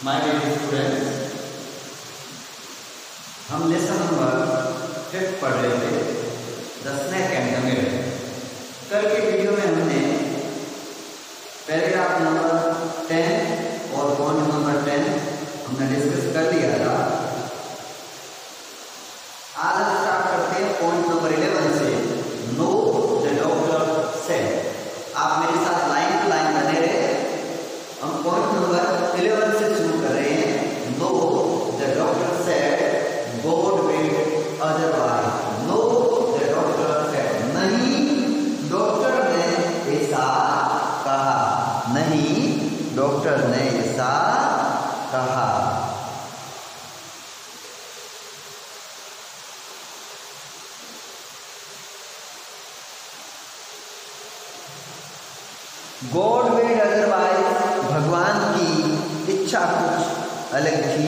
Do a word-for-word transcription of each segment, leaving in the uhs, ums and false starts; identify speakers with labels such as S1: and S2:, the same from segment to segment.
S1: My dear students, हम lesson number fifth पढ़ रहे थे the snake and the mirror. कल के वीडियो में हमने पैराग्राफ नंबर टेन और पॉइंट नंबर टेन हमने डिस्कस कर लिया था। आज हम स्टार्ट करते हैं पॉइंट नंबर इलेवन से। No the doctor said. आप मेरे साथ लाइन टू लाइन बने रहे। हम पॉइंट नंबर इलेवन से शुरू कर रहे हैं। No the doctor said God will otherwise. No the doctor said, नहीं डॉक्टर ने ऐसा कहा, नहीं डॉक्टर ने ऐसा कहा। गॉड विल अदरवाइज, भगवान की इच्छा कुछ अलग थी।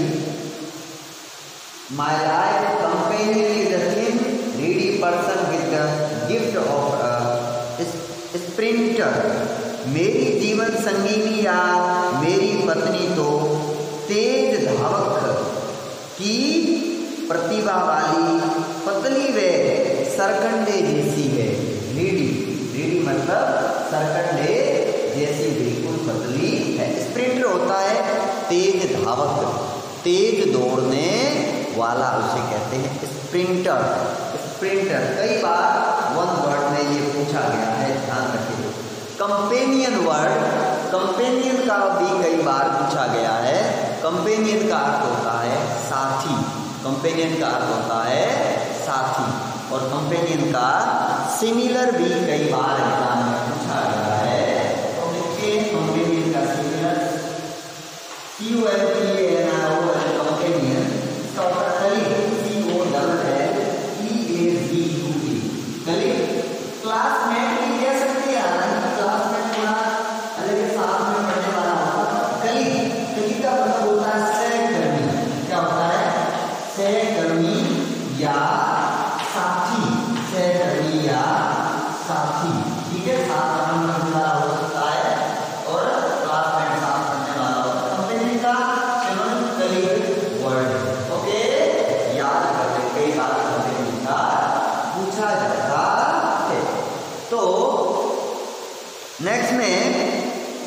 S1: My life companion is a thin needy person with the gift of a sprinter. मेरी जीवन संगिनी या मेरी पत्नी तो तेज धावक की प्रतिभा वाली पतली व सरकंडे जैसी है। नीडी, नीडी मतलब सरकंडे जैसी, बिल्कुल पतली है। स्प्रिंटर होता है तेज धावक, तेज दौड़ने वाला, उसे कहते हैं स्प्रिंटर। स्प्रिंटर कई बार वन वर्ड में ये पूछा गया है, ध्यान रखिए। कंपेनियन वर्ड, कंपेनियन का भी कई बार पूछा गया है। कंपेनियन का अर्थ होता है साथी, कंपेनियन का अर्थ होता है साथी। और कंपेनियन का सिमिलर भी कई बार एग्जाम में पूछा गया है। तो देखिए कंपेनियन का similar C O L P N R O L, companion colleague, C O double L E A G U T, colleague. Classmate भी कह सकते हैं, हालांकि क्लासमेट थोड़ा अलग साथ में पढ़ने वाला होता है। कलीग, कलीग का मतलब होता है सहकर्मी। क्या होता है? सहकर्मी या साथी, सहकर्मी या साथी, ठीक है। साथ काम करने वाला हो सकता है और क्लासमेट साथ करने वाला होता है। कंपेनी का केवल कलीग वर्ड, ओके, याद करते कई बार कंपेनी का पूछा जाता है। तो नेक्स्ट में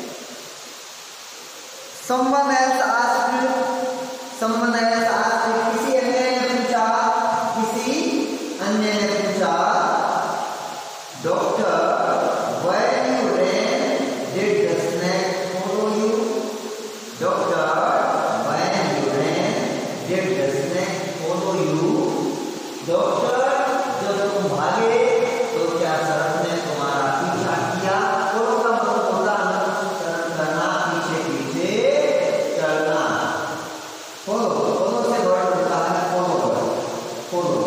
S1: someone else asked, someone else asked, किसी अन्य ने पूछा, किसी अन्य ने पूछा, doctor when you ran did the snake follow you? Doctor when you ran did the snake follow you? Doctor जब तुम भागे तो क्या सर्प ने तुम्हारा पीछा किया? follow का मतलब होता है अनुसरण करना, पीछे पीछे चलना। follow, follow से वर्ड होता है follow, follow।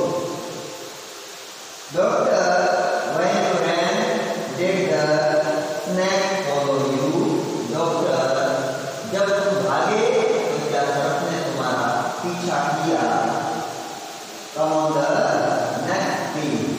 S1: Doctor when you ran did the snake follow you? Doctor जब तुम भागे तो क्या सर्प ने तुम्हारा पीछा किया? Come on the next page.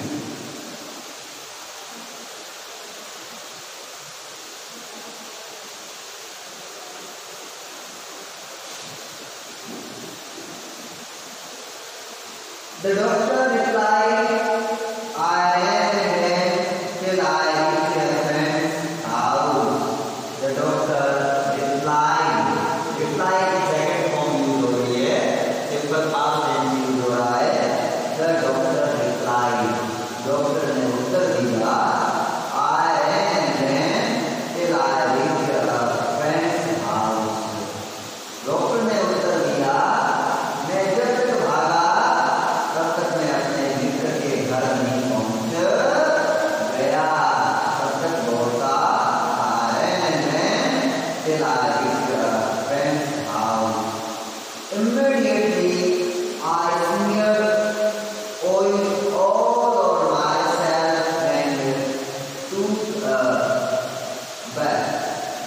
S1: The doctor replied, I ran and ran till I reached a friend's house. The doctor replied, replied की second form use हो रही है, simple past tense use हो रहा है। The doctor replied, डॉक्टर ने उत्तर दिया, I ran and ran till I reached a friend's house. Doctor ने उत्तर दिया, मैं जब तक भागा तब तक मैं अपने मित्र के घर नहीं पहुंच गया। तब तक दौड़ता I ran and ran till I reached a friend's house. Immediately I smeared oil all over myself and took a bath.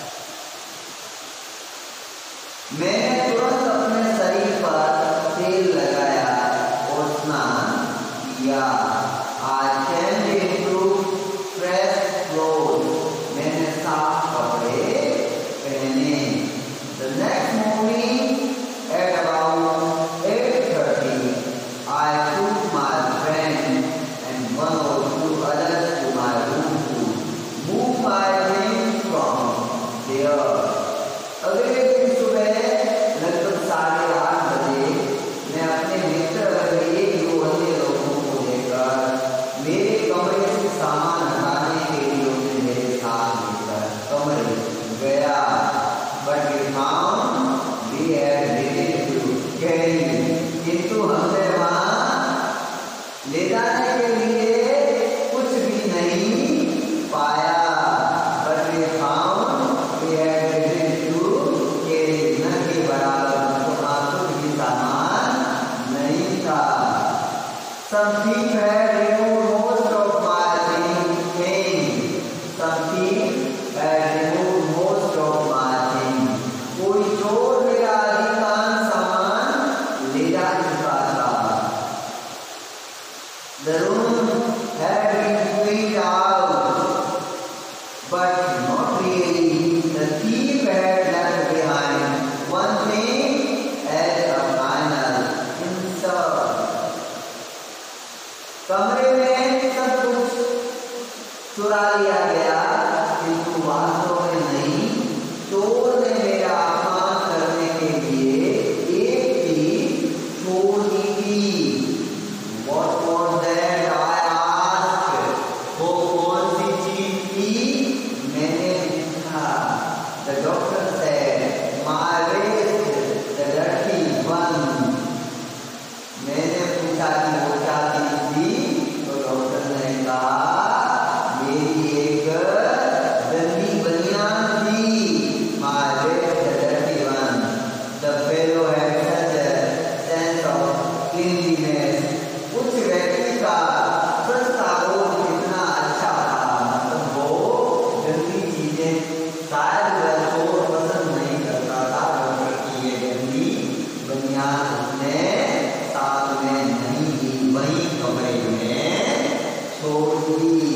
S1: मैंने तुरंत अपने शरीर पर तेल लगाया और स्नान किया। I changed into fresh clothes. मैंने साफ कपड़े पहने। The next morning Some thief had removed most of my things. Some thief had removed most of my things. कोई चोर मेरा अधिकांश सामान ले जा चुका था. The room had been cleaned out, but not really. The thief had left behind one thing as a final insult. कमरे में सब कुछ चुरा लिया गया, किंतु वास्तव में नहीं. चोर ने मेरा अपमान करने के लिए एक चीज छोड़ दी थी. What was that? I asked. वो कौन सी चीज थी? मैंने पूछा. The doctor said, my wrist, the dirty one. मैंने पूछा कि वो क्या चीज थी, तो डॉक्टर ने कहा मेरी एक गंदी बनियान थी. My wrist, the dirty one. The fellow had such a sense of cleanliness. उस व्यक्ति का स्वच्छता बोध कितना अच्छा था. मतलब वो गंदी चीजें शायद वह चोर पसंद नहीं करता था. डॉक्टर की ये गंदी बनियान उसने साथ में नहीं ली, वही कमरे में छोड़ दी.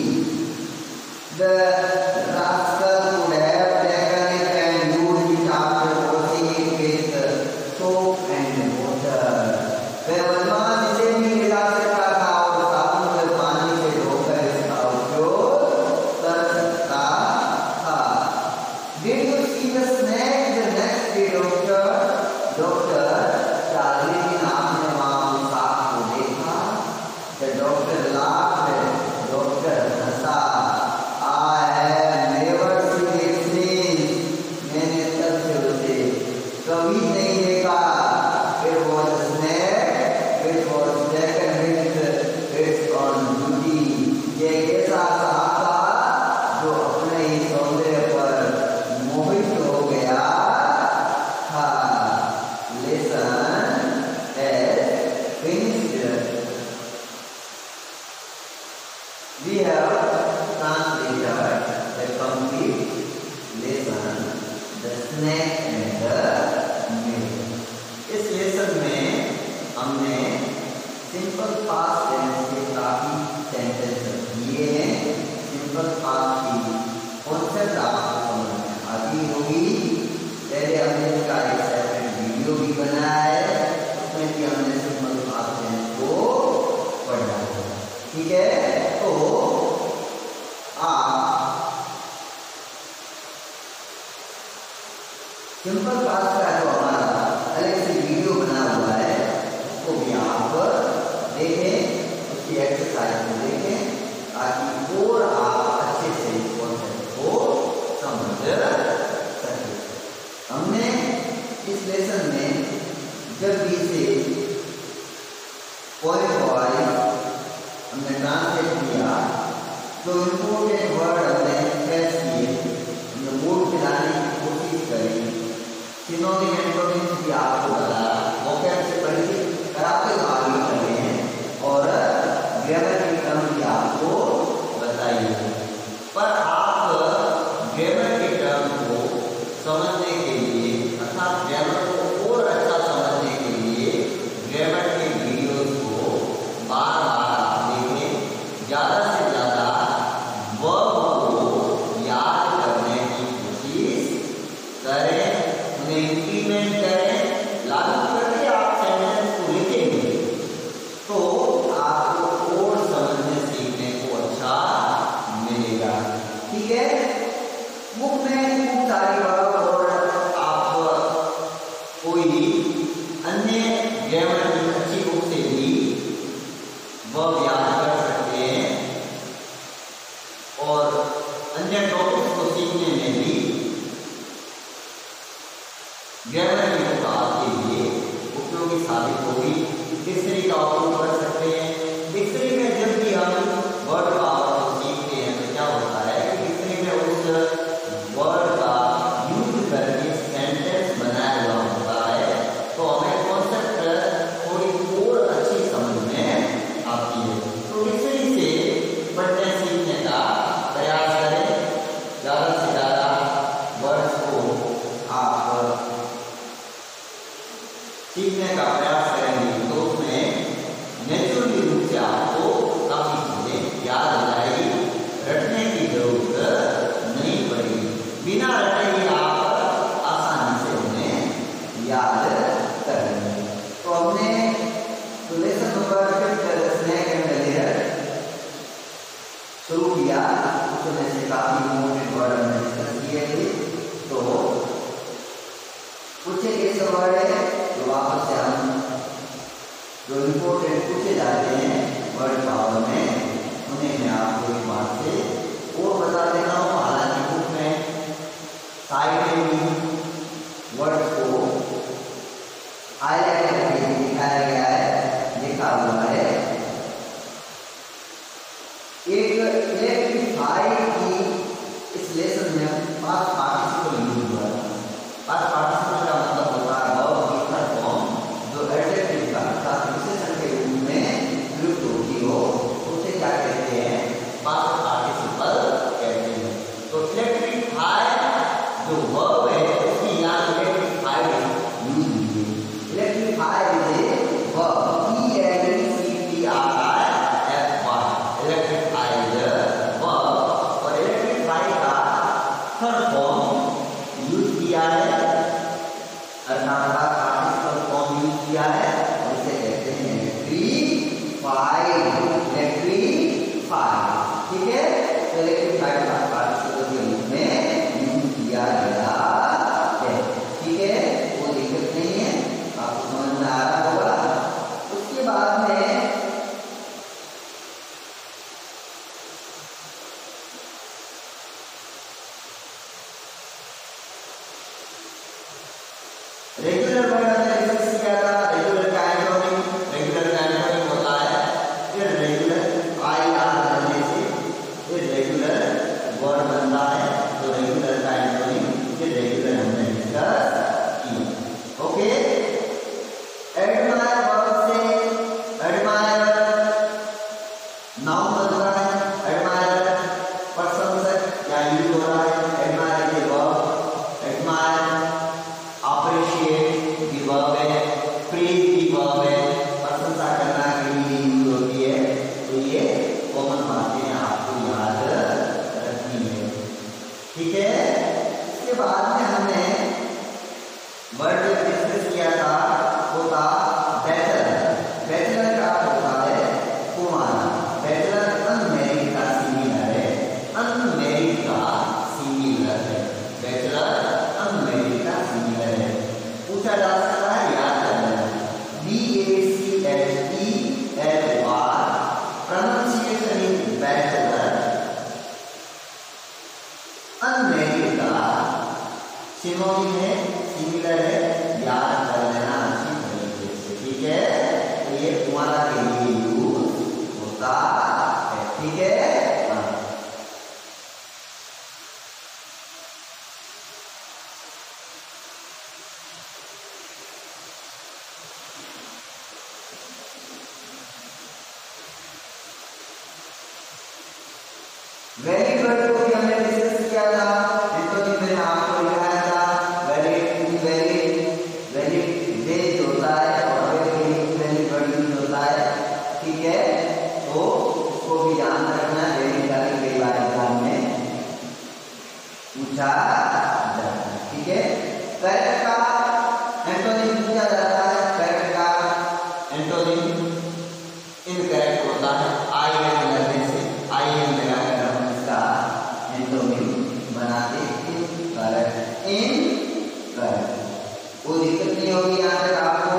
S1: The rascal could have taken it and used it after washing it with soap and water. वह बदमाश इसे भी ले जा सकता था और साबुन के पानी से धोकर इसका उपयोग कर सकता था. Did you see the snake the next day, doctor? Doctor, क्या अगले दिन आपने वहाँ उस सांप को देखा? The doctor laughed. Doctor Hansa. I have never seen it since. मैंने तब से उसे कभी नहीं देखा. It was a snake which was taken with its own beauty. ये ऐसा सांप था जो अपने ही सौंदर्य पर मोहित हो गया था. Lesson is finished. We have translated the complete lesson, the snake and the mirror. इस लेसन में हमने सिंपल पास्ट टेंस के काफी सेंटेंस दिए हैं. सिंपल पास्ट की कॉन्सेप्ट आपको समझ में आती होगी. पहले हमने इसका एक सेपरेट वीडियो भी बनाया है, उसमें भी हमने सिंपल पास्ट टेंस को पढ़ा है. ठीक है, तो आप सिंपल पास्ट का जो हमारा अलग से वीडियो बना हुआ है उसको भी आप देखें, उसकी एक्सरसाइज को देखें, ताकि और आप अच्छे से इस कॉन्सेप्ट को समझ सकें. हमने इस लेसन में जब भी से पॉइंट वाइज हमने ट्रांसलेट किया, तो इम्पोर्टेंट वर्ड हमने ट्रेस किए, हमने बोर्ड पे लाने की कोशिश करी. सिनोनिम एंटोनिम्स भी आपको बताया, वोकैब से परिचित कराते हुए आगे चले हैं और ग्रामर की टर्म भी आपको बताई है. पर आप ग्रामर के टर्म को समझने के लिए अर्थात ग्रामर को और अच्छा समझने के लिए ग्रामर के वीडियोस को बार बार देखें. ज़्यादा से ज़्यादा वर्ब को याद करने की कोशिश करें, उन्हें इंप्लीमेंट करें. लागू करके आप सेंटेंस को लिखेंगे तो आपको और समझने सीखने को अच्छा मिलेगा. ठीक है, बुक में खूब सारी वर्ब और आप कोई अन्य ग्रामर की अच्छी बुक से भी वर्ब याद कर सकते हैं और अन्य टॉपिक्स को सीखने में भी ग्रामर की बुक आपके लिए उपयोगी साबित होगी. डिक्शनरी का उपयोग कर सकते हैं. डिक्शनरी में जब भी हम वर्ड पावर को सीखते हैं तो क्या होता है कि डिक्शनरी में उस वर्ड का यूज करके सेंटेंस बनाया हुआ होता है, तो हमें कॉन्सेप्ट थोड़ी और अच्छी समझ में आता इलेक्ट्रीफाइड, इलेक्ट्रीफाइड, ठीक है। तो इलेक्ट्रीफाइड का पार्टिसिपल के रूप में यूज किया गया है, ठीक है। वो दिक्कत नहीं है, आपको समझ में आ रहा होगा। उसके बाद में रेगुलर वर्ड हमने डिस्कस किया था। रेगुलर का एंटोनिम, रेगुलर का एंटोनिम होता है इररेगुलर। आई आर बनने से इररेगुलर वर्ड बनता है, तो रेगुलर का एंटोनिम इररेगुलर हमने डिस्कस किया, ओके। एडमायर वर्ड से एडमायर नाउन बन रहा है, एडमायर प्रशंसक या यूज हो रहा है। एडमायर के वर्ब, एडमायर अप्रिशिएट की वर्ब है, प्रेज की वर्ब है, प्रशंसा करना के लिए यूज होती है। तो ये कॉमन बातें आपको याद रखनी है, ठीक है। इसके बाद में हमने वर्ड जो डिस्कस किया था वो था बैचलर। बैचलर का होता है कुमार। बैचलर अनमैरिड का सिमिलर है, अनमैरिड का सिमिलर है, बैचलर अनमैरिड का सिमिलर है। पूछा जा सकता है, याद करना है। B A C H E L O R, pronunciation is bachelor. Unmarried का सिनोनिम है, सिमिलर है, याद कर लेना अच्छी तरीके से, ठीक है। तो ये कुमारा के लिए यूज होता है, ठीक है। वैलिड वर्ड को भी हमने डिस्कस किया था, एंटोनिम मैंने आपको लिखाया था। वैलिड, इनवैलिड, वैलिड बेस्ड होता है और वैलिड वैलिड वर्ड यूज होता है, ठीक है। तो उसको भी ध्यान रखना है, वैलिड का भी कई बार एग्जाम में पूछा जाता है, ठीक है। करेक्ट का एंटोनिम पूछा जाता है, करेक्ट का एंटोनिम इनकरेक्ट होता है। आई एम लगने से, आई एम लगाकर हम इसका एंटोनिम बनाते इनकरेक्ट, इनकरेक्ट। कोई दिक्कत नहीं होगी यहाँ तक आपको।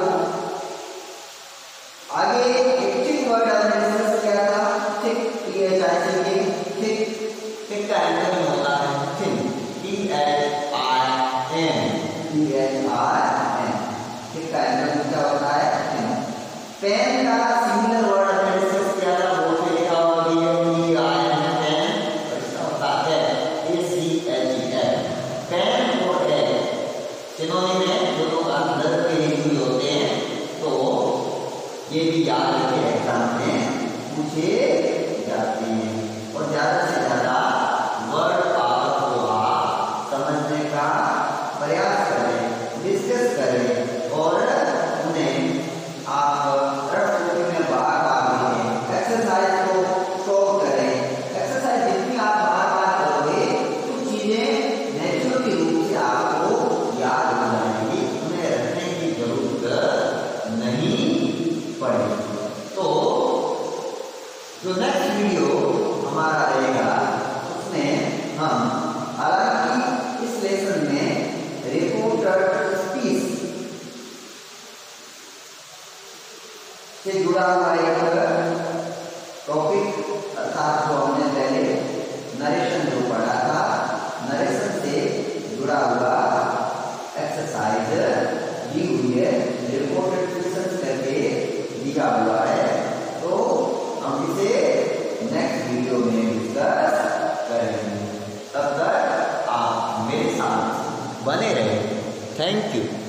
S1: आगे एक्टिव वर्ड हमने डिस्कस किया था, thick, T H I C K, thick. Thick का एंटोनिम होता है thin, T H I N, T H I N. Thick का एंटोनिम क्या होता है? थिन। पेन का सिमिलर वर्ड हमने डिस्कस किया था, बोर्ड पे लिखा हुआ भी है, टी आई एन, पेन, और इसका होता है A C H E N. Pen और एन सिनोनिम है, दोनों का अंदर के लिए यूज होते हैं, तो ये भी याद रखें, एग्जाम में पूछे जाते हैं। और ज्यादा से ज्यादा वर्ड पावर को आप समझने का प्रयास करें, डिस्कस करें और उन्हें आप रटने में बार बार लिखें। एक्सरसाइज को शो करें। एक्सरसाइज जितनी आप बार बार करोगे कुछ चीजें नेचुरली रूप से आपको याद हो जाएंगी, उन्हें रखने की जरूरत नहीं पड़ेगी। तो जो नेक्स्ट वीडियो हमारा रहेगा उसमें हम, हालांकि इस लेसन में रिपोर्टेड स्पीच से जुड़ा हुआ एक टॉपिक, अर्थात जो हमने पहले नरेशन जो पढ़ा था, नरेशन से जुड़ा हुआ एक्सरसाइज दी हुई है, रिपोर्टेड क्वेश्चन करके दिया हुआ है। तो हम इसे नेक्स्ट वीडियो में डिस्कस करेंगे। तब तक आप मेरे साथ बने रहें। Thank you.